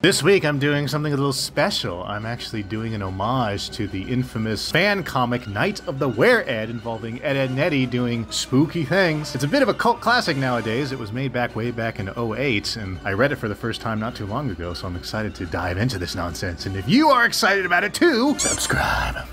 This week I'm doing something a little special. I'm actually doing an homage to the infamous fan comic Night of the Were-Ed involving Ed, Edd and Eddy doing spooky things. It's a bit of a cult classic nowadays. It was made way back in '08, and I read it for the first time not too long ago, so I'm excited to dive into this nonsense. And if you are excited about it too, subscribe.